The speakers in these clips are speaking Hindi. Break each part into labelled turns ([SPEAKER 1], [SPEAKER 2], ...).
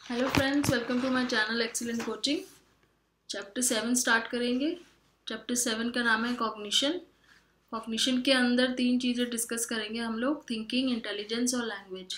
[SPEAKER 1] Hello friends, welcome to my channel excellent coaching. Chapter 7 start करेंगे। चैप्टर 7 का नाम है कॉग्निशन। कॉग्निशन के अंदर 3 चीज़ें डिस्कस करेंगे हम लोग: थिंकिंग, इंटेलिजेंस और लैंग्वेज।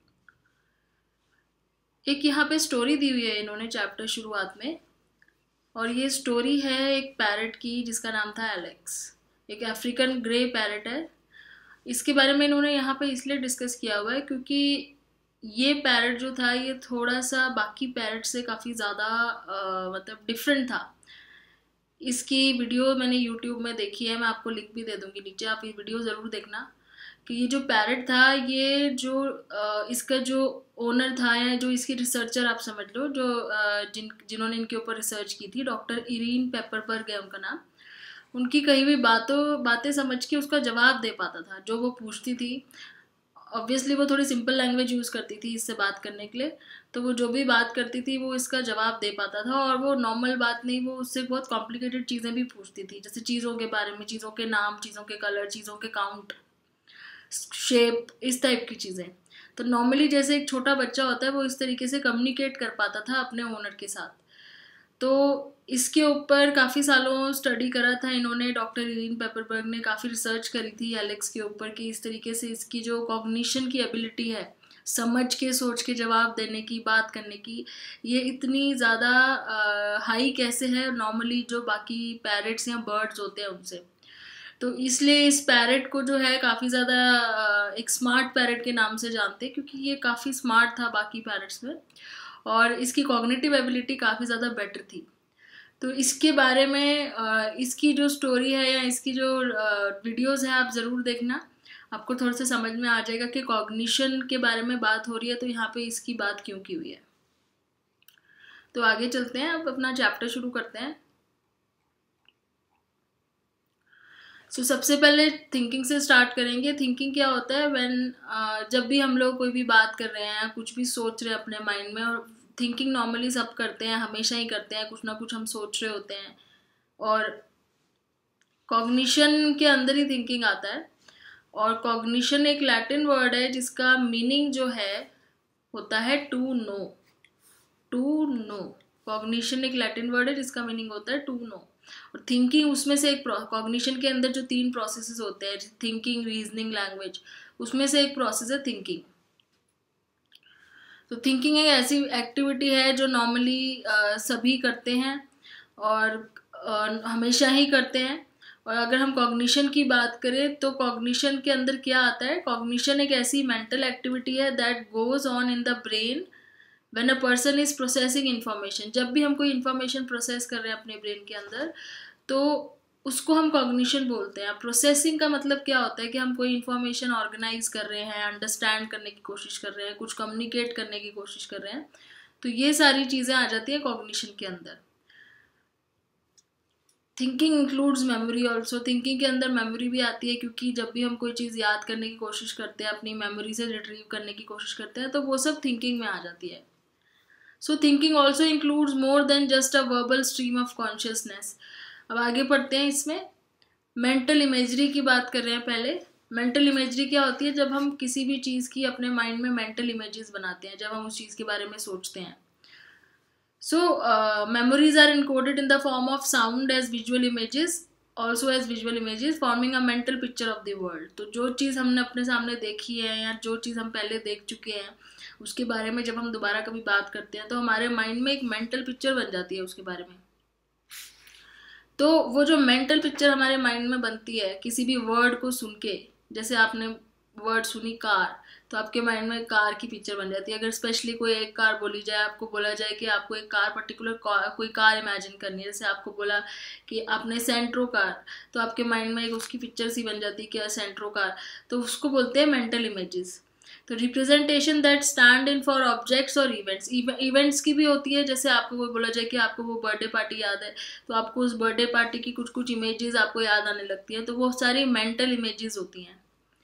[SPEAKER 1] एक यहाँ पे स्टोरी दी हुई है इन्होंने चैप्टर शुरुआत में, और ये स्टोरी है एक पैरट की जिसका नाम था एलेक्स। एक अफ्रीकन ग्रे पैरट है। इसके बारे में इन्होंने यहाँ पे इसलिए डिस्कस किया हुआ है क्योंकि ये पैरट जो था ये थोड़ा सा बाकी पैरट से काफ़ी ज़्यादा मतलब डिफरेंट था। इसकी वीडियो मैंने यूट्यूब में देखी है, मैं आपको लिंक भी दे दूँगी नीचे, आप ये वीडियो ज़रूर देखना। कि ये जो पैरट था, ये जो इसका जो ओनर था या जो इसकी रिसर्चर आप समझ लो, जो जिन्होंने इनके ऊपर रिसर्च की थी, डॉक्टर इरीन पेपरबर्ग है उनका नाम। उनकी कही हुई बातें समझ के उसका जवाब दे पाता था जो वो पूछती थी। ऑब्वियसली वो थोड़ी सिंपल लैंग्वेज यूज़ करती थी इससे बात करने के लिए, तो वो जो भी बात करती थी वो इसका जवाब दे पाता था। और वो नॉर्मल बात नहीं, वो उससे बहुत कॉम्प्लिकेटेड चीज़ें भी पूछती थी, जैसे चीज़ों के बारे में, चीज़ों के नाम, चीज़ों के कलर, चीज़ों के काउंट, शेप, इस टाइप की चीज़ें। तो नॉर्मली जैसे एक छोटा बच्चा होता है वो इस तरीके से कम्युनिकेट कर पाता था अपने ओनर के साथ। तो इसके ऊपर काफ़ी सालों स्टडी करा था इन्होंने, डॉक्टर इरीन पेपरबर्ग ने काफ़ी रिसर्च करी थी एलेक्स के ऊपर कि इस तरीके से इसकी जो कॉग्निशन की एबिलिटी है, समझ के सोच के जवाब देने की, बात करने की, ये इतनी ज़्यादा हाई कैसे है नॉर्मली जो बाकी पैरट्स या बर्ड्स होते हैं उनसे। तो इसलिए इस पैरट को जो है काफ़ी ज़्यादा एक स्मार्ट पैरट के नाम से जानते हैं, क्योंकि ये काफ़ी स्मार्ट था बाकी पैरट्स में, और इसकी कॉग्निटिव एबिलिटी काफ़ी ज़्यादा बेटर थी। तो इसके बारे में इसकी जो स्टोरी है या इसकी जो वीडियोस है आप ज़रूर देखना, आपको थोड़ा सा समझ में आ जाएगा कि कॉग्निशन के बारे में बात हो रही है तो यहाँ पे इसकी बात क्यों की हुई है। तो आगे चलते हैं, अब अपना चैप्टर शुरू करते हैं। सबसे पहले थिंकिंग से स्टार्ट करेंगे। थिंकिंग क्या होता है? जब भी हम लोग कोई भी बात कर रहे हैं, कुछ भी सोच रहे हैं अपने माइंड में, और थिंकिंग नॉर्मली सब करते हैं, हमेशा ही करते हैं, कुछ ना कुछ हम सोच रहे होते हैं, और कॉग्निशन के अंदर ही थिंकिंग आता है। और कॉग्निशन एक लैटिन वर्ड है जिसका मीनिंग जो है होता है to know. To know, cognition एक लैटिन वर्ड है जिसका मीनिंग होता है टू नो। और थिंकिंग उसमें से एक, कॉग्निशन के अंदर जो 3 प्रोसेसेस होते हैं, थिंकिंग, रीजनिंग, लैंग्वेज, उसमें से एक प्रोसेस है थिंकिंग। तो थिंकिंग एक ऐसी एक्टिविटी है जो नॉर्मली सभी करते हैं और हमेशा ही करते हैं। और अगर हम कॉग्निशन की बात करें तो कॉग्निशन के अंदर क्या आता है? कॉग्निशन एक ऐसी मेंटल एक्टिविटी है that goes on in the brain when a person is processing information. जब भी हम कोई इन्फॉर्मेशन प्रोसेस कर रहे हैं अपने ब्रेन के अंदर, तो उसको हम कॉग्निशन बोलते हैं। प्रोसेसिंग का मतलब क्या होता है कि हम कोई इन्फॉर्मेशन ऑर्गेनाइज कर रहे हैं, अंडरस्टैंड करने की कोशिश कर रहे हैं, कुछ कम्युनिकेट करने की कोशिश कर रहे हैं, तो ये सारी चीज़ें आ जाती है कॉग्निशन के अंदर। Thinking includes memory also. Thinking के अंदर मेमोरी भी आती है, क्योंकि जब भी हम कोई चीज़ याद करने की कोशिश करते हैं, अपनी मेमोरी से रिट्रीव करने की कोशिश करते हैं, तो वो सब थिंकिंग में आ जाती है। So thinking also includes more than just a verbal stream of consciousness. अब आगे पढ़ते हैं। इसमें मेंटल इमेजरी की बात कर रहे हैं पहले। मेंटल इमेजरी क्या होती है? जब हम किसी भी चीज़ की अपने माइंड में मेंटल इमेजेस बनाते हैं, जब हम उस चीज़ के बारे में सोचते हैं। So, memories are encoded in the form of sound as visual images, also as visual images, forming a mental picture of the world. तो जो चीज़ हमने अपने सामने देखी है या जो चीज़ हम पहले देख चुके हैं, उसके बारे में जब हम दोबारा कभी बात करते हैं तो हमारे माइंड में एक मेंटल पिक्चर बन जाती है उसके बारे में। तो वो जो मेंटल पिक्चर हमारे माइंड में बनती है किसी भी वर्ड को सुन के, जैसे आपने वर्ड सुनी कार, तो आपके माइंड में कार की पिक्चर बन जाती है। अगर स्पेशली कोई एक कार बोली जाए, आपको बोला जाए कि आपको एक कार, पर्टिकुलर कोई कार इमेजिन करनी है, जैसे आपको बोला कि आपने सेंट्रो कार, तो आपके माइंड में एक उसकी पिक्चर सी बन जाती है कि सेंट्रो कार, तो उसको बोलते हैं मेंटल इमेजेस। तो representation that stand in for objects और इवेंट्स। इवेंट्स की भी होती है, जैसे आपको कोई बोला जाए कि आपको वो बर्थडे पार्टी याद है, तो आपको उस बर्थडे पार्टी की कुछ कुछ इमेजेस आपको याद आने लगती हैं, तो वो सारी मेंटल इमेजेस होती हैं।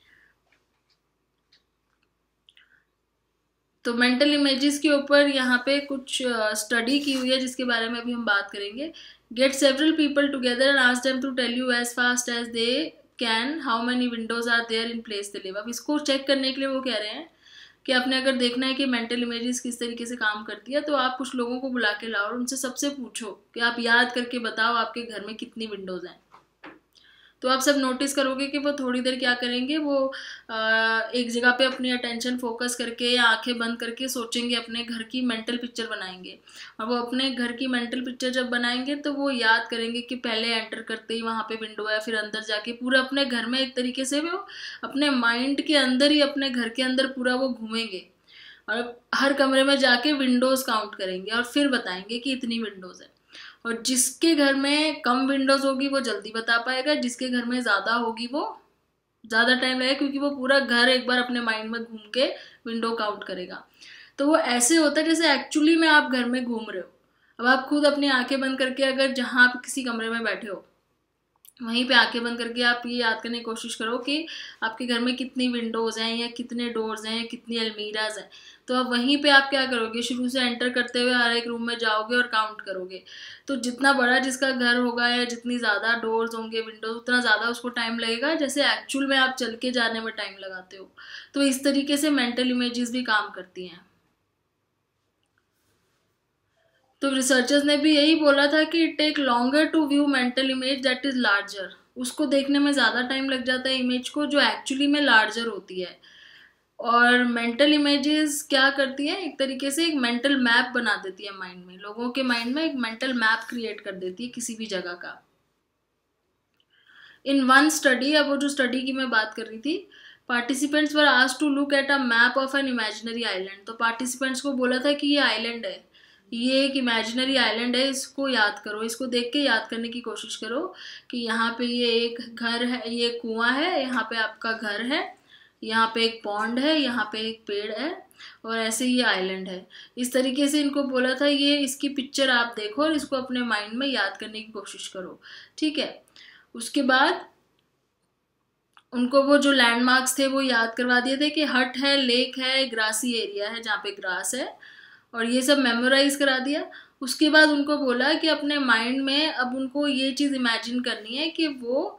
[SPEAKER 1] तो मेंटल इमेजेस के ऊपर यहाँ पे कुछ स्टडी की हुई है जिसके बारे में अभी हम बात करेंगे। Get several people together and ask them to tell you as fast as they can how many windows are there in place they live. अब इसको चेक करने के लिए वो कह रहे हैं कि आपने अगर देखना है कि मेंटल इमेजेस किस तरीके से काम करती है, तो आप कुछ लोगों को बुला के लाओ और उनसे सबसे पूछो कि आप याद करके बताओ आपके घर में कितनी विंडोज़ हैं। तो आप सब नोटिस करोगे कि वो थोड़ी देर क्या करेंगे, वो एक जगह पे अपनी अटेंशन फोकस करके या आंखें बंद करके सोचेंगे, अपने घर की मेंटल पिक्चर बनाएंगे। और वो अपने घर की मेंटल पिक्चर जब बनाएंगे तो वो याद करेंगे कि पहले एंटर करते ही वहाँ पे विंडो है, फिर अंदर जाके पूरा अपने घर में एक तरीके से वो अपने माइंड के अंदर ही, अपने घर के अंदर पूरा वो घूमेंगे और हर कमरे में जाके विंडोज़ काउंट करेंगे और फिर बताएंगे कि इतनी विंडोज़ है। और जिसके घर में कम विंडोज होगी वो जल्दी बता पाएगा, जिसके घर में ज़्यादा होगी वो ज़्यादा टाइम लगेगा, क्योंकि वो पूरा घर एक बार अपने माइंड में घूम के विंडो काउंट करेगा। तो वो ऐसे होता है जैसे एक्चुअली में आप घर में घूम रहे हो। अब आप खुद अपनी आंखें बंद करके अगर जहाँ आप किसी कमरे में बैठे हो वहीं पे आंखें बंद करके आप ये याद करने की कोशिश करो कि आपके घर में कितनी विंडोज़ हैं या कितने डोर्स हैं या कितनी अलमीराज हैं। तो अब वहीं पे आप क्या करोगे, शुरू से एंटर करते हुए हर एक रूम में जाओगे और काउंट करोगे। तो जितना बड़ा जिसका घर होगा या जितनी ज़्यादा डोर्स होंगे, विंडोज, उतना ज़्यादा उसको टाइम लगेगा, जैसे एक्चुअल में आप चल के जाने में टाइम लगाते हो। तो इस तरीके से मेंटल इमेजेस भी काम करती हैं। तो रिसर्चर्स ने भी यही बोला था कि it take longer to view mental image that is larger. उसको देखने में ज़्यादा टाइम लग जाता है इमेज को जो एक्चुअली में लार्जर होती है। और मेंटल इमेजेस क्या करती है, एक तरीके से एक मेंटल मैप बना देती है माइंड में, लोगों के माइंड में एक मेंटल मैप क्रिएट कर देती है किसी भी जगह का। इन वन स्टडी, अब वो जो स्टडी की मैं बात कर रही थी, participants were asked to look at a map of an imaginary island. तो पार्टिसिपेंट्स को बोला था कि ये आइलैंड है, ये एक इमेजिनरी आइलैंड है, इसको याद करो, इसको देख के याद करने की कोशिश करो कि यहाँ पे ये एक घर है, ये कुआं है, यहाँ पे आपका घर है, यहाँ पे एक पॉन्ड है, यहाँ पे एक पेड़ है और ऐसे ये आइलैंड है। इस तरीके से इनको बोला था ये इसकी पिक्चर आप देखो और इसको अपने माइंड में याद करने की कोशिश करो, ठीक है। उसके बाद उनको वो जो लैंडमार्क्स थे वो याद करवा दिए थे कि हट है, लेक है, ग्रासी एरिया है जहाँ पे ग्रास है, और ये सब मेमोराइज करा दिया। उसके बाद उनको बोला कि अपने माइंड में अब उनको ये चीज़ इमेजिन करनी है कि वो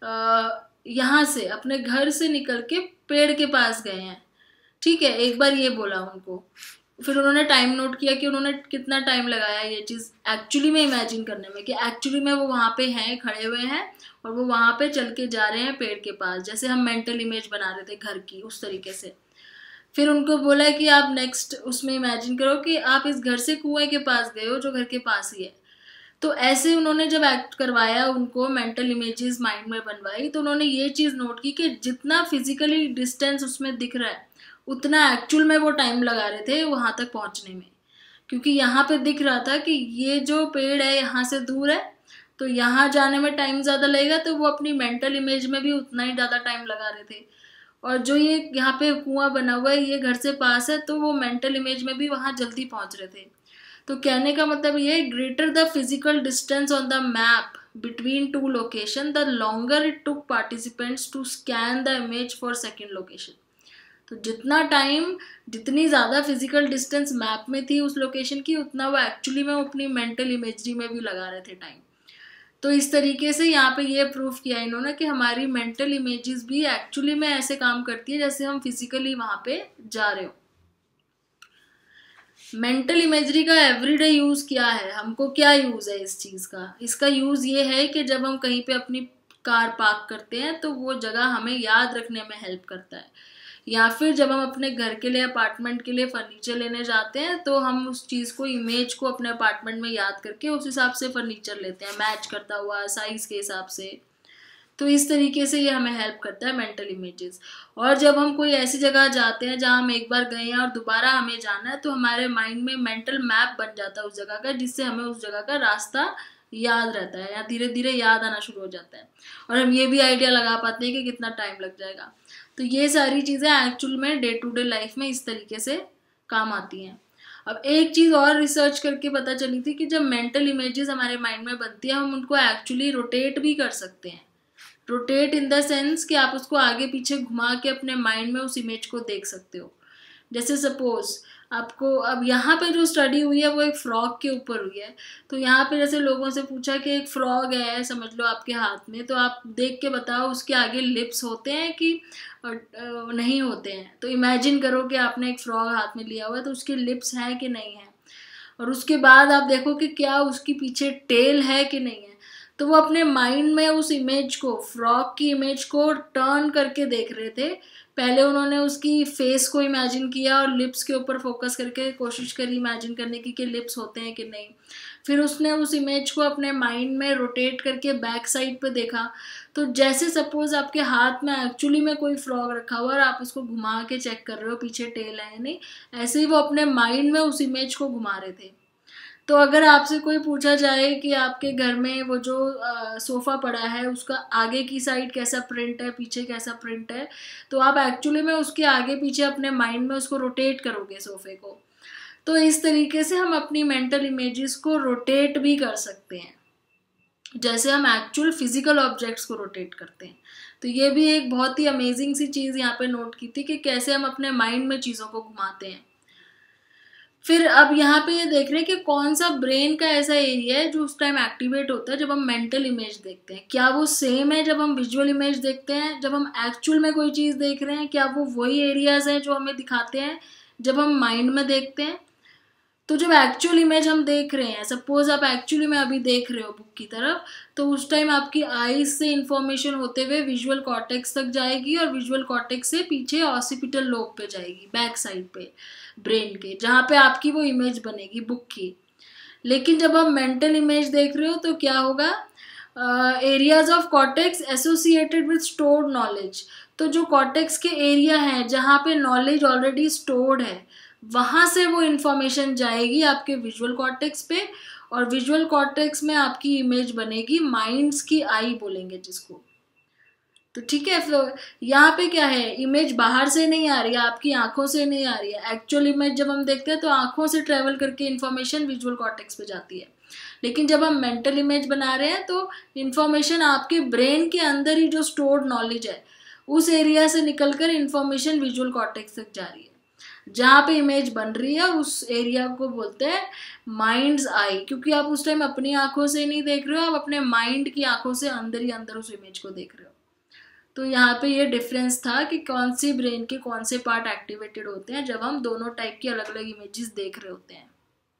[SPEAKER 1] यहाँ से अपने घर से निकल के पेड़ के पास गए हैं, ठीक है, एक बार ये बोला उनको। फिर उन्होंने टाइम नोट किया कि उन्होंने कितना टाइम लगाया ये चीज़ एक्चुअली में इमेजिन करने में, कि एक्चुअली में वो वहाँ पे हैं, खड़े हुए हैं और वो वहाँ पे चल के जा रहे हैं पेड़ के पास, जैसे हम मेंटल इमेज बना रहे थे घर की, उस तरीके से। फिर उनको बोला कि आप नेक्स्ट उसमें इमेजिन करो कि आप इस घर से कुएं के पास गए हो जो घर के पास ही है। तो ऐसे उन्होंने जब एक्ट करवाया, उनको मेंटल इमेजेस माइंड में बनवाई, तो उन्होंने ये चीज़ नोट की कि जितना फिजिकली डिस्टेंस उसमें दिख रहा है उतना एक्चुअल में वो टाइम लगा रहे थे वहाँ तक पहुँचने में। क्योंकि यहाँ पे दिख रहा था कि ये जो पेड़ है यहाँ से दूर है, तो यहाँ जाने में टाइम ज़्यादा लगेगा, तो वो अपनी मेंटल इमेज में भी उतना ही ज़्यादा टाइम लगा रहे थे। और जो ये यहाँ पे कुआं बना हुआ है ये घर से पास है, तो वो मेंटल इमेज में भी वहाँ जल्दी पहुँच रहे थे। तो कहने का मतलब ये, greater the physical distance on the map between two location the longer it took participants to scan the image for second location. तो जितना टाइम, जितनी ज़्यादा फिजिकल डिस्टेंस मैप में थी उस लोकेशन की, उतना वो एक्चुअली में अपनी मेंटल इमेजरी में भी लगा रहे थे टाइम। तो इस तरीके से यहाँ पे ये प्रूफ किया इन्होंने कि हमारी मेंटल इमेजेस भी एक्चुअली में ऐसे काम करती है जैसे हम फिजिकली वहाँ पे जा रहे हो। मेंटल इमेजरी का एवरीडे यूज़ क्या है, हमको क्या यूज़ है इस चीज़ का? इसका यूज़ ये है कि जब हम कहीं पे अपनी कार पार्क करते हैं तो वो जगह हमें याद रखने में हेल्प करता है, या फिर जब हम अपने घर के लिए, अपार्टमेंट के लिए फर्नीचर लेने जाते हैं तो हम उस चीज़ को, इमेज को अपने अपार्टमेंट में याद करके उस हिसाब से फर्नीचर लेते हैं, मैच करता हुआ साइज़ के हिसाब से। तो इस तरीके से ये हमें हेल्प करता है मेंटल इमेजेस। और जब हम कोई ऐसी जगह जाते हैं जहाँ हम एक बार गए हैं और दोबारा हमें जाना है, तो हमारे माइंड में मेंटल मैप बन जाता है उस जगह का, जिससे हमें उस जगह का रास्ता याद रहता है या धीरे धीरे याद आना शुरू हो जाता है, और हम ये भी आइडिया लगा पाते हैं कि कितना टाइम लग जाएगा। तो ये सारी चीज़ें एक्चुअल में डे टू डे लाइफ में इस तरीके से काम आती हैं। अब एक चीज़ और रिसर्च करके पता चली थी कि जब मेंटल इमेजेस हमारे माइंड में बनती है, हम उनको एक्चुअली रोटेट भी कर सकते हैं। रोटेट इन द सेंस कि आप उसको आगे पीछे घुमा के अपने माइंड में उस इमेज को देख सकते हो। जैसे सपोज आपको अब यहाँ पे जो स्टडी हुई है वो एक फ्रॉग के ऊपर हुई है। तो यहाँ पे जैसे लोगों से पूछा कि एक फ्रॉग है समझ लो आपके हाथ में, तो आप देख के बताओ उसके आगे लिप्स होते हैं कि नहीं होते हैं। तो इमेजिन करो कि आपने एक फ्रॉग हाथ में लिया हुआ है, तो उसके लिप्स हैं कि नहीं है, और उसके बाद आप देखो कि क्या उसकी पीछे टेल है कि नहीं है। तो वो अपने माइंड में उस इमेज को, फ्रॉग की इमेज को टर्न करके देख रहे थे। पहले उन्होंने उसकी फेस को इमेजिन किया और लिप्स के ऊपर फोकस करके कोशिश करी इमेजिन करने की कि लिप्स होते हैं कि नहीं। फिर उसने उस इमेज को अपने माइंड में रोटेट करके बैक साइड पे देखा। तो जैसे सपोज आपके हाथ में एक्चुअली में कोई फ्रॉग रखा हुआ और आप उसको घुमा के चेक कर रहे हो पीछे टेल है नहीं, ऐसे ही वो अपने माइंड में उस इमेज को घुमा रहे थे। तो अगर आपसे कोई पूछा जाए कि आपके घर में वो जो सोफ़ा पड़ा है उसका आगे की साइड कैसा प्रिंट है, पीछे कैसा प्रिंट है, तो आप एक्चुअली में उसके आगे पीछे अपने माइंड में उसको रोटेट करोगे सोफ़े को। तो इस तरीके से हम अपनी मेंटल इमेजेस को रोटेट भी कर सकते हैं, जैसे हम एक्चुअल फिजिकल ऑब्जेक्ट्स को रोटेट करते हैं। तो ये भी एक बहुत ही अमेजिंग सी चीज़ यहाँ पे नोट की थी कि कैसे हम अपने माइंड में चीज़ों को घुमाते हैं। फिर अब यहाँ पे ये देख रहे हैं कि कौन सा ब्रेन का ऐसा एरिया है जो उस टाइम एक्टिवेट होता है जब हम मेंटल इमेज देखते हैं। क्या वो सेम है जब हम विजुअल इमेज देखते हैं, जब हम एक्चुअल में कोई चीज़ देख रहे हैं, क्या वो वही एरियाज हैं जो हमें दिखाते हैं जब हम माइंड में देखते हैं। तो जब एक्चुअल इमेज हम देख रहे हैं, सपोज आप एक्चुअली में अभी देख रहे हो बुक की तरफ, तो उस टाइम आपकी आईज से इंफॉर्मेशन होते हुए विजुअल कॉर्टेक्स तक जाएगी और विजुअल कॉर्टेक्स से पीछे ऑसिपिटल लोब पे जाएगी, बैक साइड पे ब्रेन के, जहाँ पे आपकी वो इमेज बनेगी बुक की। लेकिन जब आप मेंटल इमेज देख रहे हो तो क्या होगा, areas of cortex associated with stored knowledge. तो जो कॉर्टेक्स के एरिया हैं जहाँ पे नॉलेज ऑलरेडी स्टोर्ड है, वहाँ से वो इंफॉर्मेशन जाएगी आपके विजुअल कॉर्टेक्स पे, और विजुअल कॉर्टेक्स में आपकी इमेज बनेगी, माइंड्स की आई बोलेंगे जिसको। तो ठीक है, फिर यहाँ पे क्या है, इमेज बाहर से नहीं आ रही है, आपकी आंखों से नहीं आ रही है। एक्चुअल इमेज जब हम देखते हैं तो आंखों से ट्रेवल करके इन्फॉर्मेशन विजुअल कॉर्टेक्स पे जाती है। लेकिन जब हम मेंटल इमेज बना रहे हैं तो इन्फॉर्मेशन आपके ब्रेन के अंदर ही जो स्टोर्ड नॉलेज है उस एरिया से निकलकर इन्फॉर्मेशन विजुअल कॉर्टेक्स तक जा रही है, जहाँ पे इमेज बन रही है। उस एरिया को बोलते हैं माइंड्स आई, क्योंकि आप उस टाइम अपनी आंखों से नहीं देख रहे हो, आप अपने माइंड की आंखों से अंदर ही अंदर उस इमेज को देख रहे हो। तो यहाँ पे ये डिफरेंस था कि कौन सी ब्रेन के कौन से पार्ट एक्टिवेटेड होते हैं जब हम दोनों टाइप की अलग अलग इमेजेस देख रहे होते हैं।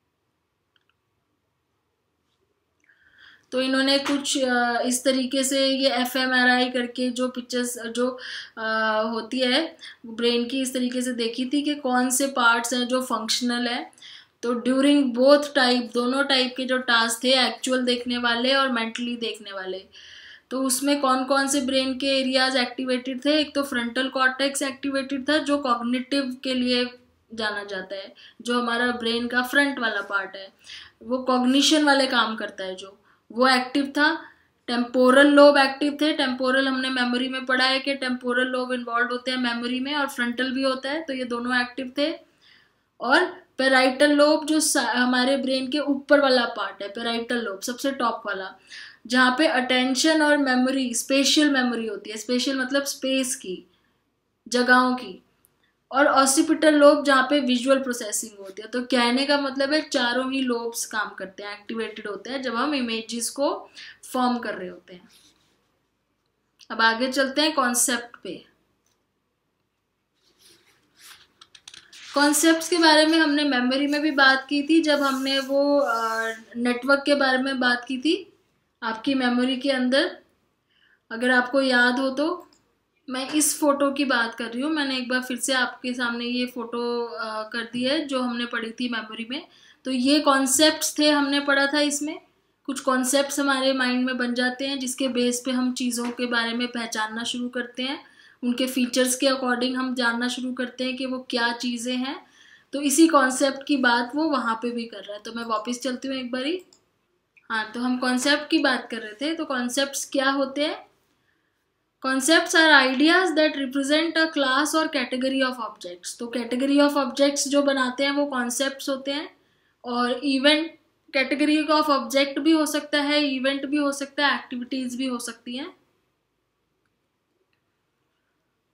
[SPEAKER 1] तो इन्होंने कुछ इस तरीके से ये एफएमआरआई करके जो पिक्चर्स जो होती है ब्रेन की, इस तरीके से देखी थी कि कौन से पार्ट्स हैं जो फंक्शनल है। तो ड्यूरिंग बोथ टाइप, दोनों टाइप के जो टास्क थे, एक्चुअल देखने वाले और मेंटली देखने वाले, तो उसमें कौन कौन से ब्रेन के एरियाज एक्टिवेटेड थे। एक तो फ्रंटल कॉर्टेक्स एक्टिवेटेड था जो कॉग्निटिव के लिए जाना जाता है, जो हमारा ब्रेन का फ्रंट वाला पार्ट है, वो कॉग्निशन वाले काम करता है, जो वो एक्टिव था। टेम्पोरल लोब एक्टिव थे। टेम्पोरल हमने मेमोरी में पढ़ा है कि टेम्पोरल लोब इन्वॉल्व होते हैं मेमोरी में, और फ्रंटल भी होता है, तो ये दोनों एक्टिव थे। और पेराइटल लोब जो हमारे ब्रेन के ऊपर वाला पार्ट है, पेराइटल लोब सबसे टॉप वाला, जहाँ पे अटेंशन और मेमोरी, स्पेशियल मेमोरी होती है, स्पेशियल मतलब स्पेस की, जगहों की। और ऑसिपिटल लोब जहाँ पे विजुअल प्रोसेसिंग होती है। तो कहने का मतलब है चारों ही लोब्स काम करते हैं, एक्टिवेटेड होते हैं जब हम इमेजेस को फॉर्म कर रहे होते हैं। अब आगे चलते हैं कॉन्सेप्ट पे। कॉन्सेप्ट्स के बारे में हमने मेमोरी में भी बात की थी जब हमने वो नेटवर्क के बारे में बात की थी आपकी मेमोरी के अंदर, अगर आपको याद हो तो। मैं इस फोटो की बात कर रही हूँ, मैंने एक बार फिर से आपके सामने ये फोटो कर दी है जो हमने पढ़ी थी मेमोरी में। तो ये कॉन्सेप्ट्स थे, हमने पढ़ा था इसमें। कुछ कॉन्सेप्ट्स हमारे माइंड में बन जाते हैं जिसके बेस पे हम चीज़ों के बारे में पहचानना शुरू करते हैं, उनके फीचर्स के अकॉर्डिंग हम जानना शुरू करते हैं कि वो क्या चीज़ें हैं। तो इसी कॉन्सेप्ट की बात वो वहाँ पे भी कर रहा है। तो मैं वापस चलती हूँ एक बारी। हाँ, तो हम कॉन्सेप्ट की बात कर रहे थे। तो कॉन्सेप्ट्स क्या होते हैं? Concepts are ideas that represent a class और कैटेगरी ऑफ ऑब्जेक्ट्स। तो कैटेगरी ऑफ ऑब्जेक्ट्स जो बनाते हैं वो कॉन्सेप्ट्स होते हैं। और इवेंट, कैटेगरी ऑफ ऑब्जेक्ट भी हो सकता है, इवेंट भी हो सकता है, एक्टिविटीज भी हो सकती हैं।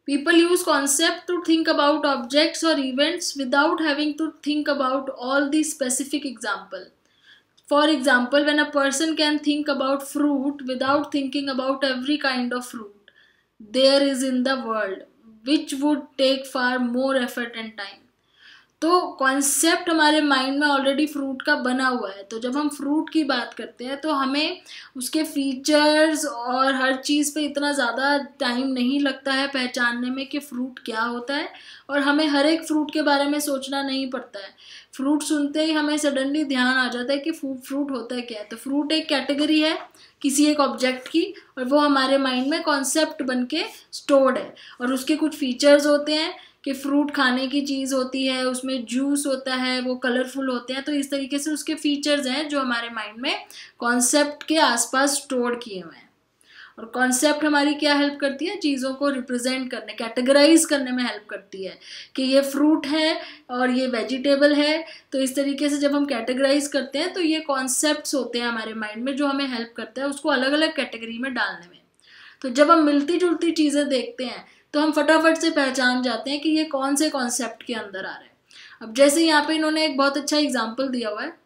[SPEAKER 1] People use concept to think about objects or events without having to think about all the specific example. For example, when a person can think about fruit without thinking about every kind of fruit there is in the world, which would take far more effort and time. तो कॉन्सेप्ट हमारे माइंड में ऑलरेडी फ्रूट का बना हुआ है, तो जब हम फ्रूट की बात करते हैं तो हमें उसके फीचर्स और हर चीज़ पे इतना ज़्यादा टाइम नहीं लगता है पहचानने में कि फ्रूट क्या होता है, और हमें हर एक फ्रूट के बारे में सोचना नहीं पड़ता है। फ्रूट सुनते ही हमें सडनली ध्यान आ जाता है कि फ्रूट होता है क्या है। तो फ्रूट एक कैटेगरी है किसी एक ऑब्जेक्ट की, और वो हमारे माइंड में कॉन्सेप्ट बन के स्टोर्ड है, और उसके कुछ फीचर्स होते हैं कि फ्रूट खाने की चीज़ होती है, उसमें जूस होता है, वो कलरफुल होते हैं। तो इस तरीके से उसके फीचर्स हैं जो हमारे माइंड में कॉन्सेप्ट के आसपास स्टोर किए हुए हैं। और कॉन्सेप्ट हमारी क्या हेल्प करती है, चीज़ों को रिप्रेजेंट करने, कैटेगराइज करने में हेल्प करती है कि ये फ्रूट है और ये वेजिटेबल है। तो इस तरीके से जब हम कैटेगराइज करते हैं तो ये कॉन्सेप्ट्स होते हैं हमारे माइंड में जो हमें हेल्प करता है उसको अलग अलग कैटेगरी में डालने में। तो जब हम मिलती जुलती चीज़ें देखते हैं तो हम फटाफट से पहचान जाते हैं कि ये कौन से कॉन्सेप्ट के अंदर आ रहे हैं। अब जैसे यहाँ पे इन्होंने एक बहुत अच्छा एग्जाम्पल दिया हुआ है,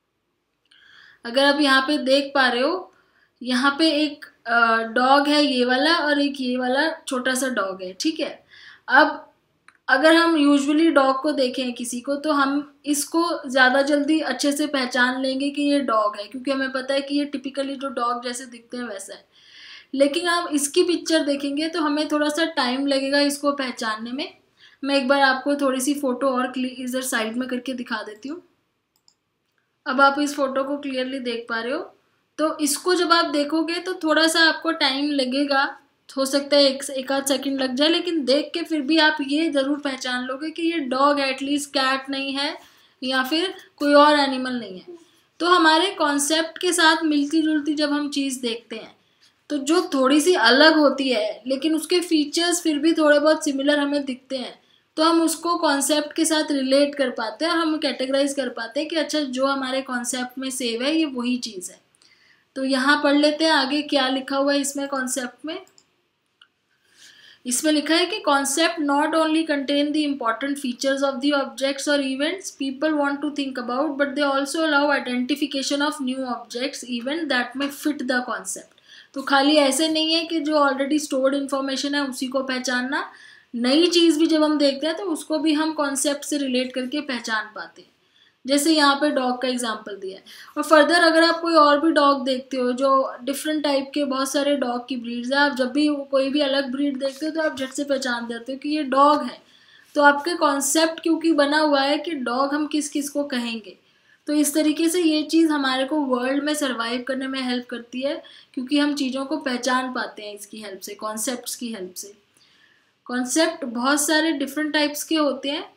[SPEAKER 1] अगर आप यहाँ पे देख पा रहे हो, यहाँ पे एक डॉग है ये वाला और एक ये वाला छोटा सा डॉग है, ठीक है। अब अगर हम यूजुअली डॉग को देखें किसी को तो हम इसको ज़्यादा जल्दी अच्छे से पहचान लेंगे कि ये डॉग है, क्योंकि हमें पता है कि ये टिपिकली जो डॉग जैसे दिखते हैं वैसा है। लेकिन आप इसकी पिक्चर देखेंगे तो हमें थोड़ा सा टाइम लगेगा इसको पहचानने में। मैं एक बार आपको थोड़ी सी फ़ोटो और इधर साइड में करके दिखा देती हूँ। अब आप इस फोटो को क्लियरली देख पा रहे हो, तो इसको जब आप देखोगे तो थोड़ा सा आपको टाइम लगेगा, हो सकता है एक आध सेकंड लग जाए, लेकिन देख के फिर भी आप ये ज़रूर पहचान लोगे कि ये डॉग है, एटलीस्ट कैट नहीं है या फिर कोई और एनिमल नहीं है। तो हमारे कॉन्सेप्ट के साथ मिलती जुलती जब हम चीज़ देखते हैं तो जो थोड़ी सी अलग होती है लेकिन उसके फीचर्स फिर भी थोड़े बहुत सिमिलर हमें दिखते हैं, तो हम उसको कॉन्सेप्ट के साथ रिलेट कर पाते हैं और हम कैटेगराइज कर पाते हैं कि अच्छा जो हमारे कॉन्सेप्ट में सेव है ये वही चीज़ है। तो यहाँ पढ़ लेते हैं आगे क्या लिखा हुआ है इसमें कॉन्सेप्ट में। इसमें लिखा है कि concept not only contain the important features of the objects और events people want to think about, but they also allow identification of new objects even that में फिट द कॉन्सेप्ट। तो खाली ऐसे नहीं है कि जो ऑलरेडी स्टोर्ड इन्फॉर्मेशन है उसी को पहचानना, नई चीज़ भी जब हम देखते हैं तो उसको भी हम कॉन्सेप्ट से रिलेट करके पहचान पाते हैं। जैसे यहाँ पे डॉग का एग्जांपल दिया है, और फर्दर अगर आप कोई और भी डॉग देखते हो जो डिफरेंट टाइप के बहुत सारे डॉग की ब्रीड्स है, आप जब भी कोई भी अलग ब्रीड देखते हो तो आप झट से पहचान देते हो कि ये डॉग है। तो आपके कॉन्सेप्ट क्योंकि बना हुआ है कि डॉग हम किस किस को कहेंगे, तो इस तरीके से ये चीज़ हमारे को वर्ल्ड में सर्वाइव करने में हेल्प करती है, क्योंकि हम चीज़ों को पहचान पाते हैं इसकी हेल्प से, कॉन्सेप्ट्स की हेल्प से। कॉन्सेप्ट बहुत सारे डिफरेंट टाइप्स के होते हैं।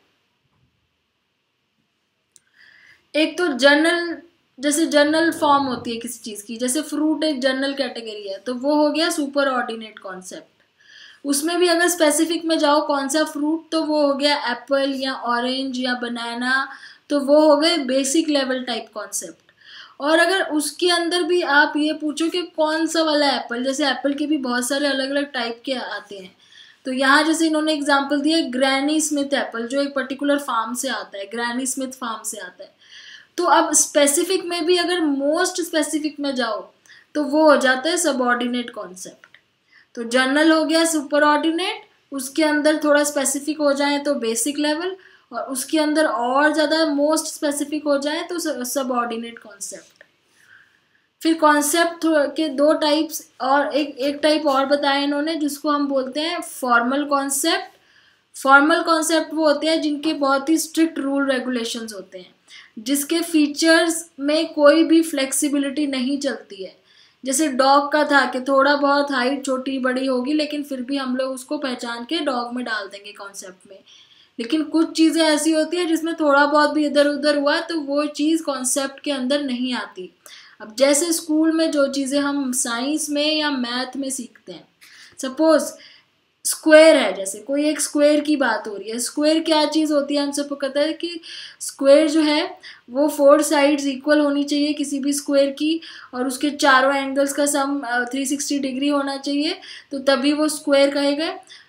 [SPEAKER 1] एक तो जनरल, जैसे जनरल फॉर्म होती है किसी चीज़ की, जैसे फ्रूट एक जनरल कैटेगरी है, तो वो हो गया सुपर ऑर्डिनेट कॉन्सेप्ट। उसमें भी अगर स्पेसिफिक में जाओ कौन सा फ्रूट, तो वो हो गया एप्पल या ऑरेंज या बनाना, तो वो हो गए बेसिक लेवल टाइप कॉन्सेप्ट। और अगर उसके अंदर भी आप ये पूछो कि कौन सा वाला एप्पल, जैसे एप्पल के भी बहुत सारे अलग अलग टाइप के आते हैं, तो यहाँ जैसे इन्होंने एग्जांपल दिया ग्रैनी स्मिथ एप्पल, जो एक पर्टिकुलर फार्म से आता है, ग्रैनी स्मिथ फार्म से आता है। तो अब स्पेसिफिक में भी अगर मोस्ट स्पेसिफिक में जाओ तो वो हो जाता है सबऑर्डिनेट कॉन्सेप्ट। तो जनरल हो गया सुपर ऑर्डिनेट, उसके अंदर थोड़ा स्पेसिफिक हो जाए तो बेसिक लेवल, और उसके अंदर और ज़्यादा मोस्ट स्पेसिफिक हो जाए तो सबऑर्डिनेट कॉन्सेप्ट। फिर कॉन्सेप्ट के दो टाइप्स और एक टाइप और बताया इन्होंने जिसको हम बोलते हैं फॉर्मल कॉन्सेप्ट। फॉर्मल कॉन्सेप्ट वो होते हैं जिनके बहुत ही स्ट्रिक्ट रूल रेगुलेशंस होते हैं, जिसके फीचर्स में कोई भी फ्लेक्सिबिलिटी नहीं चलती है। जैसे डॉग का था कि थोड़ा बहुत हाइट छोटी बड़ी होगी लेकिन फिर भी हम लोग उसको पहचान के डॉग में डाल देंगे कॉन्सेप्ट में। लेकिन कुछ चीज़ें ऐसी होती है जिसमें थोड़ा बहुत भी इधर उधर हुआ तो वो चीज़ कॉन्सेप्ट के अंदर नहीं आती। अब जैसे स्कूल में जो चीज़ें हम साइंस में या मैथ में सीखते हैं, सपोज स्क्वायर है, जैसे कोई एक स्क्वायर की बात हो रही है, स्क्वायर क्या चीज़ होती है हम सबको पता है कि स्क्वायर जो है वो 4 साइड्स इक्वल होनी चाहिए किसी भी स्क्वायर की, और उसके चारों एंगल्स का सम 360 डिग्री होना चाहिए, तो तभी वो स्क्वायर कहेगा।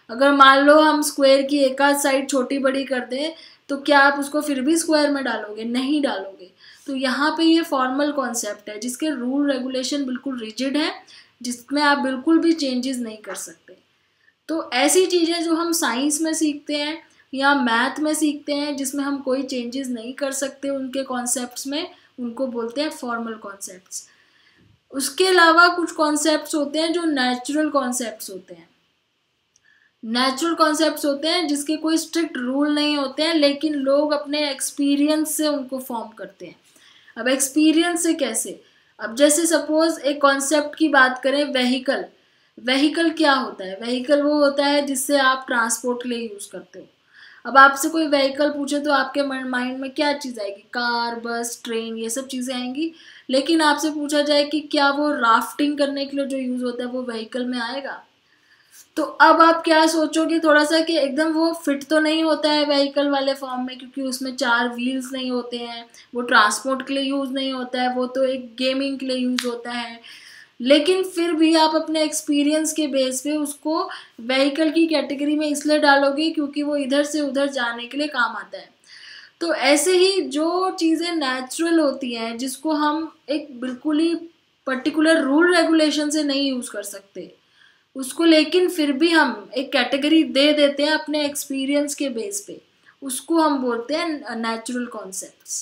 [SPEAKER 1] अगर मान लो हम स्क्वायर की एक आध साइड छोटी बड़ी कर दें तो क्या आप उसको फिर भी स्क्वायर में डालोगे? नहीं डालोगे। तो यहाँ पे ये फॉर्मल कॉन्सेप्ट है जिसके रूल रेगुलेशन बिल्कुल रिजिड है, जिसमें आप बिल्कुल भी चेंजेस नहीं कर सकते। तो ऐसी चीज़ें जो हम साइंस में सीखते हैं या मैथ में सीखते हैं जिसमें हम कोई चेंजेस नहीं कर सकते उनके कॉन्सेप्ट्स में, उनको बोलते हैं फॉर्मल कॉन्सेप्ट्स। उसके अलावा कुछ कॉन्सेप्ट्स होते हैं जो नेचुरल कॉन्सेप्ट्स होते हैं। नेचुरल कॉन्सेप्ट्स होते हैं जिसके कोई स्ट्रिक्ट रूल नहीं होते हैं, लेकिन लोग अपने एक्सपीरियंस से उनको फॉर्म करते हैं। अब एक्सपीरियंस से कैसे? अब जैसे सपोज एक कॉन्सेप्ट की बात करें, व्हीकल। व्हीकल क्या होता है? व्हीकल वो होता है जिससे आप ट्रांसपोर्ट के लिए यूज़ करते हो। अब आपसे कोई व्हीकल पूछे तो आपके माइंड में क्या चीज़ आएगी? कार, बस, ट्रेन, ये सब चीज़ें आएंगी। लेकिन आपसे पूछा जाए कि क्या वो राफ्टिंग करने के लिए जो यूज़ होता है वो व्हीकल में आएगा? तो अब आप क्या सोचोगे थोड़ा सा कि एकदम वो फिट तो नहीं होता है व्हीकल वाले फॉर्म में, क्योंकि उसमें 4 व्हील्स नहीं होते हैं, वो ट्रांसपोर्ट के लिए यूज़ नहीं होता है, वो तो एक गेमिंग के लिए यूज़ होता है। लेकिन फिर भी आप अपने एक्सपीरियंस के बेस पे उसको व्हीकल की कैटेगरी में इसलिए डालोगे क्योंकि वो इधर से उधर जाने के लिए काम आता है। तो ऐसे ही जो चीज़ें नेचुरल होती हैं जिसको हम एक बिल्कुल ही पर्टिकुलर रूल रेगुलेशन से नहीं यूज़ कर सकते, उसको लेकिन फिर भी हम एक कैटेगरी दे देते हैं अपने एक्सपीरियंस के बेस पे, उसको हम बोलते हैं नेचुरल कॉन्सेप्ट्स।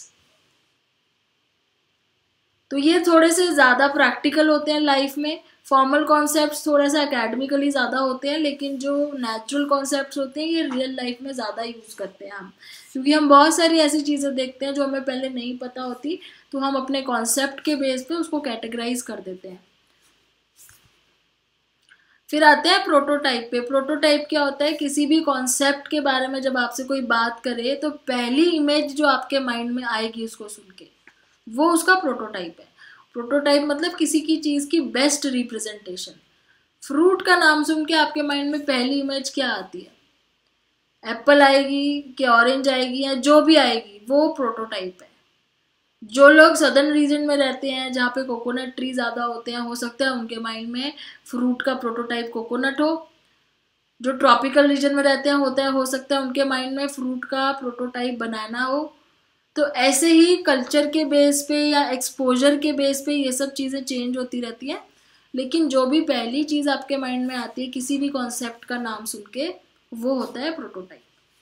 [SPEAKER 1] तो ये थोड़े से ज़्यादा प्रैक्टिकल होते हैं लाइफ में। फॉर्मल कॉन्सेप्ट्स थोड़ा सा एकेडमिकली ज़्यादा होते हैं, लेकिन जो नेचुरल कॉन्सेप्ट्स होते हैं ये रियल लाइफ में ज़्यादा यूज़ करते हैं हम, क्योंकि हम बहुत सारी ऐसी चीज़ें देखते हैं जो हमें पहले नहीं पता होती, तो हम अपने कॉन्सेप्ट के बेस पे उसको कैटेगराइज कर देते हैं। फिर आते हैं प्रोटोटाइप पे। प्रोटोटाइप क्या होता है? किसी भी कॉन्सेप्ट के बारे में जब आपसे कोई बात करे तो पहली इमेज जो आपके माइंड में आएगी उसको सुन के, वो उसका प्रोटोटाइप है। प्रोटोटाइप मतलब किसी की चीज़ की बेस्ट रिप्रेजेंटेशन। फ्रूट का नाम सुन के आपके माइंड में पहली इमेज क्या आती है? एप्पल आएगी कि ऑरेंज आएगी या जो भी आएगी, वो प्रोटोटाइप है। जो लोग सदर्न रीजन में रहते हैं जहाँ पे कोकोनट ट्री ज़्यादा होते हैं, हो सकता है उनके माइंड में फ्रूट का प्रोटोटाइप कोकोनट हो। जो ट्रॉपिकल रीजन में रहते हैं होता है, हो सकता है उनके माइंड में फ्रूट का प्रोटोटाइप बनाना हो। तो ऐसे ही कल्चर के बेस पे या एक्सपोजर के बेस पे ये सब चीज़ें चेंज होती रहती हैं, लेकिन जो भी पहली चीज़ आपके माइंड में आती है किसी भी कॉन्सेप्ट का नाम सुन के, वो होता है प्रोटोटाइप।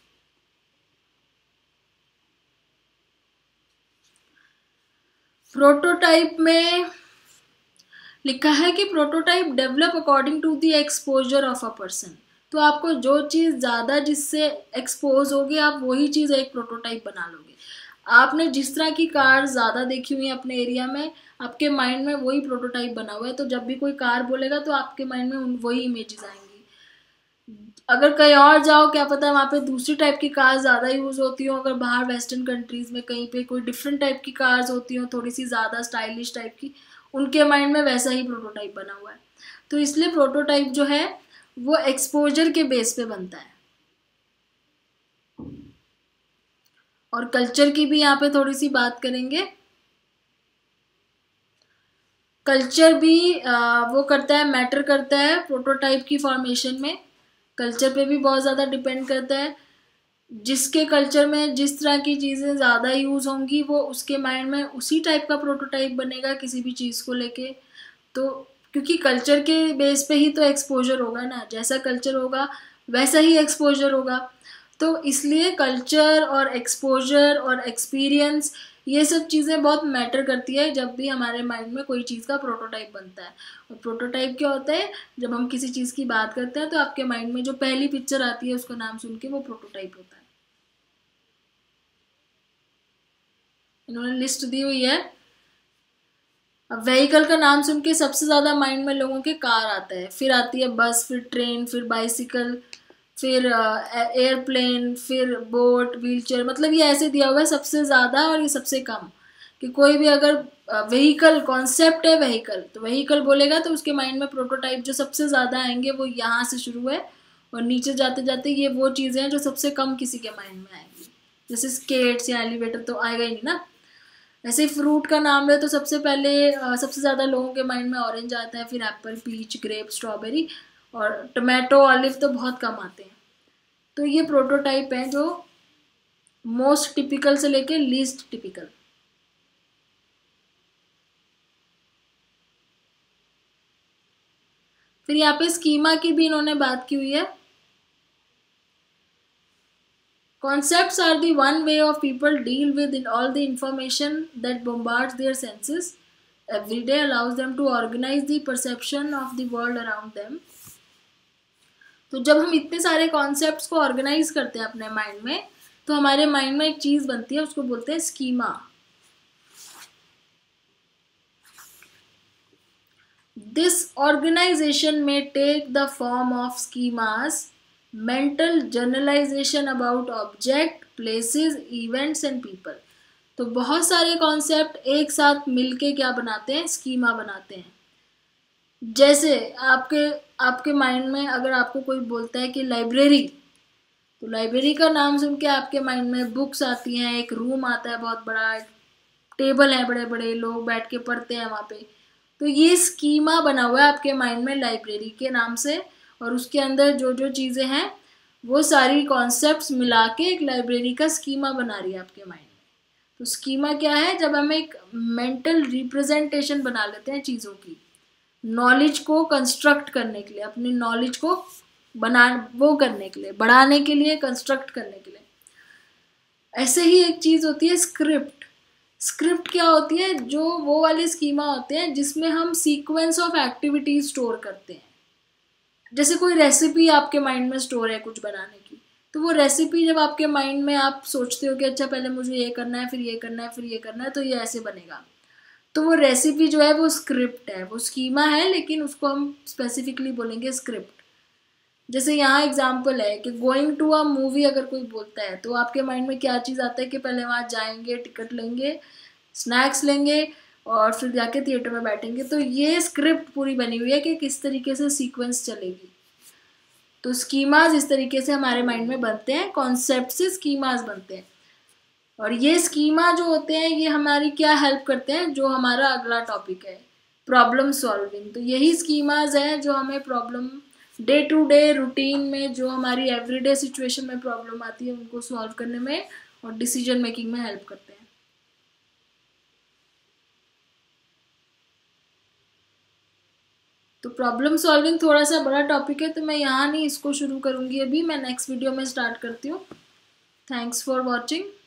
[SPEAKER 1] प्रोटोटाइप में लिखा है कि prototype develop according to the exposure of a person. तो आपको जो चीज़ ज़्यादा जिससे एक्सपोज होगी आप वही चीज़ एक प्रोटोटाइप बना लोगे। आपने जिस तरह की कार ज़्यादा देखी हुई है अपने एरिया में, आपके माइंड में वही प्रोटोटाइप बना हुआ है, तो जब भी कोई कार बोलेगा तो आपके माइंड में वही इमेजेस आएंगी। अगर कहीं और जाओ, क्या पता वहाँ पे दूसरी टाइप की कार ज़्यादा यूज़ होती हो। अगर बाहर वेस्टर्न कंट्रीज़ में कहीं पे कोई डिफरेंट टाइप की कार्स होती हो, थोड़ी सी ज़्यादा स्टाइलिश टाइप की, उनके माइंड में वैसा ही प्रोटोटाइप बना हुआ है। तो इसलिए प्रोटोटाइप जो है वो एक्सपोजर के बेस पे बनता है। और कल्चर की भी यहाँ पे थोड़ी सी बात करेंगे। कल्चर भी वो करता है, मैटर करता है प्रोटोटाइप की फॉर्मेशन में। कल्चर पे भी बहुत ज़्यादा डिपेंड करता है। जिसके कल्चर में जिस तरह की चीज़ें ज़्यादा यूज़ होंगी वो उसके माइंड में उसी टाइप का प्रोटोटाइप बनेगा किसी भी चीज़ को लेके। तो क्योंकि कल्चर के बेस पे ही तो एक्सपोजर होगा ना, जैसा कल्चर होगा वैसा ही एक्सपोजर होगा। तो इसलिए कल्चर और एक्सपोजर और एक्सपीरियंस ये सब चीज़ें बहुत मैटर करती है जब भी हमारे माइंड में कोई चीज़ का प्रोटोटाइप बनता है। और प्रोटोटाइप क्या होता है? जब हम किसी चीज़ की बात करते हैं तो आपके माइंड में जो पहली पिक्चर आती है उसका नाम सुन के वो प्रोटोटाइप होता है। इन्होंने लिस्ट दी हुई है। अब व्हीकल का नाम सुन के सबसे ज़्यादा माइंड में लोगों के कार आता है, फिर आती है बस, फिर ट्रेन, फिर बाइसिकल, फिर एयरप्लेन, फिर बोट, व्हीलचेयर। मतलब ये ऐसे दिया हुआ है सबसे ज़्यादा और ये सबसे कम, कि कोई भी अगर व्हीकल कॉन्सेप्ट है व्हीकल, तो व्हीकल बोलेगा तो उसके माइंड में प्रोटोटाइप जो सबसे ज़्यादा आएंगे वो यहाँ से शुरू है और नीचे जाते जाते ये वो चीज़ें हैं जो सबसे कम किसी के माइंड में आएंगी। जैसे स्केट्स या एलिवेटर तो आएगा ही नहीं ना। ऐसे ही फ्रूट का नाम ले तो सबसे पहले सबसे ज़्यादा लोगों के माइंड में ऑरेंज आता है, फिर एप्पल, पीच, ग्रेप, स्ट्रॉबेरी, और टमाटो ऑलिव तो बहुत कम आते हैं। तो ये प्रोटोटाइप है जो मोस्ट टिपिकल से लेके लीस्ट टिपिकल। फिर यहाँ पे स्कीमा की भी इन्होंने बात की हुई है। Concepts are the one way of people deal with all the information that bombards their senses every day, allows them to organize the perception of the world around them. तो जब हम इतने सारे कॉन्सेप्ट्स को ऑर्गेनाइज करते हैं अपने माइंड में, तो हमारे माइंड में एक चीज बनती है, उसको बोलते हैं schema. This organization may take the form of schemas, mental generalization about object, places, events and people. तो बहुत सारे कॉन्सेप्ट एक साथ मिलके क्या बनाते हैं, स्कीमा बनाते हैं। जैसे आपके माइंड में अगर आपको कोई बोलता है कि लाइब्रेरी, तो लाइब्रेरी का नाम सुन के आपके माइंड में बुक्स आती हैं, एक रूम आता है बहुत बड़ा, टेबल है, बड़े बड़े लोग बैठ के पढ़ते हैं वहाँ पे। तो ये स्कीमा बना हुआ है आपके माइंड में लाइब्रेरी के नाम से, और उसके अंदर जो जो चीज़ें हैं वो सारी कॉन्सेप्ट्स मिला के एक लाइब्रेरी का स्कीमा बना रही है आपके माइंड में। तो स्कीमा क्या है, जब हम एक मेंटल रिप्रेजेंटेशन बना लेते हैं चीज़ों की, नॉलेज को कंस्ट्रक्ट करने के लिए, अपनी नॉलेज को करने के लिए, बढ़ाने के लिए, कंस्ट्रक्ट करने के लिए। ऐसे ही एक चीज़ होती है स्क्रिप्ट। स्क्रिप्ट क्या होती है, जो वो वाले स्कीमा होते हैं जिसमें हम सीक्वेंस ऑफ एक्टिविटीज स्टोर करते हैं। जैसे कोई रेसिपी आपके माइंड में स्टोर है कुछ बनाने की, तो वो रेसिपी जब आपके माइंड में आप सोचते हो कि अच्छा पहले मुझे ये करना है, फिर ये करना है, फिर ये करना है, तो ये ऐसे बनेगा, तो वो रेसिपी जो है वो स्क्रिप्ट है, वो स्कीमा है, लेकिन उसको हम स्पेसिफिकली बोलेंगे स्क्रिप्ट। जैसे यहाँ एग्जाम्पल है कि गोइंग टू अ मूवी अगर कोई बोलता है, तो आपके माइंड में क्या चीज़ आता है कि पहले वहाँ जाएंगे, टिकट लेंगे, स्नैक्स लेंगे और फिर जाके थिएटर में बैठेंगे। तो ये स्क्रिप्ट पूरी बनी हुई है कि किस तरीके से सीक्वेंस चलेगी। तो स्कीमाज इस तरीके से हमारे माइंड में बनते हैं, कॉन्सेप्ट से स्कीमाज बनते हैं। और ये स्कीमा जो होते हैं ये हमारी क्या हेल्प करते हैं, जो हमारा अगला टॉपिक है प्रॉब्लम सॉल्विंग। तो यही स्कीमाज हैं जो हमें problem day to day routine में, जो हमारी एवरीडे सिचुएशन में प्रॉब्लम आती है, उनको सॉल्व करने में और डिसीजन मेकिंग में हेल्प करते हैं। तो प्रॉब्लम सॉल्विंग थोड़ा सा बड़ा टॉपिक है, तो मैं यहाँ नहीं इसको शुरू करूँगी, अभी मैं नेक्स्ट वीडियो में स्टार्ट करती हूँ। Thanks for watching.